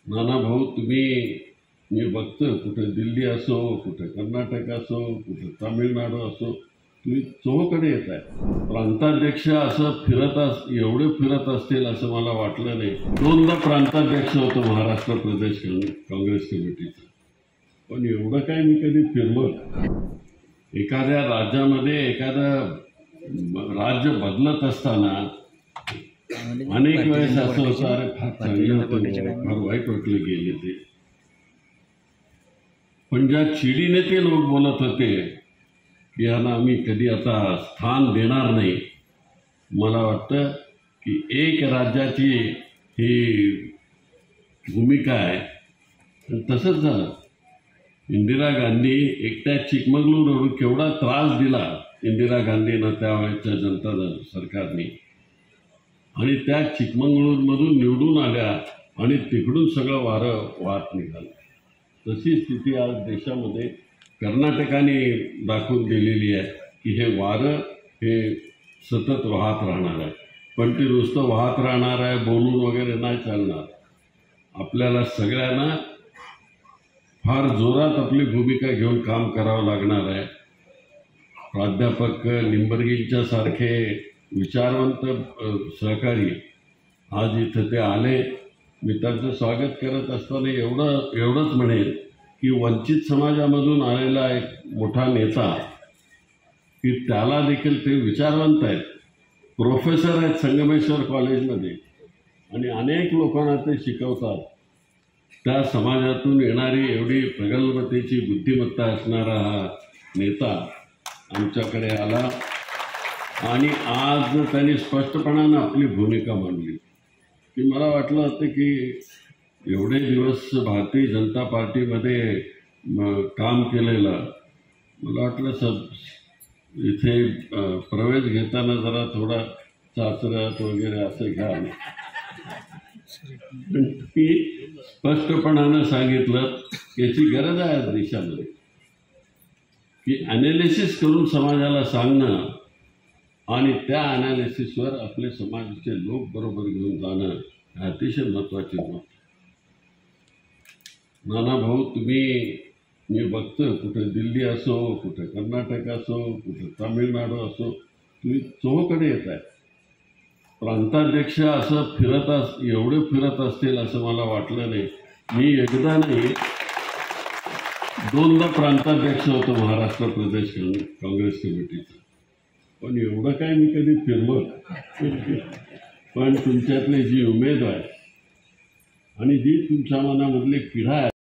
नाना भाऊ, तुम्ही मी बघतो कुठे दिल्ली असो, कुठे कर्नाटक असो, कुठे तामिळनाडू असो, तुम्ही चोहोकडे येत आहे. प्रांताध्यक्ष असं एवढे फिरत असतील असं मला वाटलं नाही. दोनदा प्रांताध्यक्ष होतो महाराष्ट्र प्रदेश काँग्रेस कमिटीचा, पण एवढं काय मी कधी फिरलो. एखाद्या राज्यामध्ये एखादं राज्य बदलत असताना अनेक वेळेस असं होतं, अरे फार चांगलं होतं, फार वाईट वाटलं गेले ते. पण ज्या चिडीने ते लोक बोलत होते की यांना आम्ही कधी आता स्थान देणार नाही, मला वाटतं की एक राज्याची ही भूमिका आहे. आणि तसंच झालं. इंदिरा गांधी एकट्या चिकमगळूरवरून केवढा त्रास दिला इंदिरा गांधीनं त्यावेळेच्या जनता सरकारने, आणि त्या चिकमंगळूरमधून निवडून आल्या आणि तिकडून सगळं वारं वाहत निघालं. तशी स्थिती आज देशामध्ये कर्नाटकाने दाखवून दिलेली आहे की हे वारं हे सतत वाहत राहणार आहे. पण ते नुसतं वाहत राहणार आहे बोलून वगैरे नाही चालणार. आपल्याला सगळ्यांना फार जोरात आपली भूमिका घेऊन काम करावं लागणार आहे. प्राध्यापक निंबर्गींच्या सारखे विचारवंत सहकारी आज इथं ते आले. मी त्यांचं स्वागत करत असताना एवढंच म्हणेन की वंचित समाजामधून आलेला एक मोठा नेता, की त्याला देखील ते विचारवंत आहेत, प्रोफेसर आहेत संगमेश्वर कॉलेजमध्ये, आणि अनेक लोकांना ते शिकवतात. त्या समाजातून येणारी एवढी प्रगल्भतेची बुद्धिमत्ता असणारा हा नेता आमच्याकडे आला आणि आज त्यांनी स्पष्टपणानं आपली भूमिका मांडली. की मला वाटलं होतं की एवढे दिवस भारतीय जनता पार्टीमध्ये काम केलेलं, मला वाटलं इथे प्रवेश घेताना जरा थोडा चाचऱ्यात वगैरे असं घ्या. ती स्पष्टपणानं सांगितलं याची गरज आहे आज देशामध्ये, की ॲनालिसिस करून समाजाला सांगणं आणि त्या ॲनालिसिसवर आपले समाजाचे लोक बरोबर घेऊन जाणं हे अतिशय महत्त्वाची गोष्ट. नाना भाऊ, मी बघतो कुठे दिल्ली असो, कुठे कर्नाटक असो, कुठे तामिळनाडू असो, तुम्ही चोहोकडे येत आहे. प्रांताध्यक्ष असं एवढे फिरत असतील असं मला वाटलं नाही. मी एकदा नाही, दोनदा प्रांताध्यक्ष होतो महाराष्ट्र प्रदेश काँग्रेस कमिटीचा, पण एवढं काय मी कधी फिरलो. पण तुमच्यातली जी उमेद आहे आणि जी तुमच्या मनामधली पिढा आहे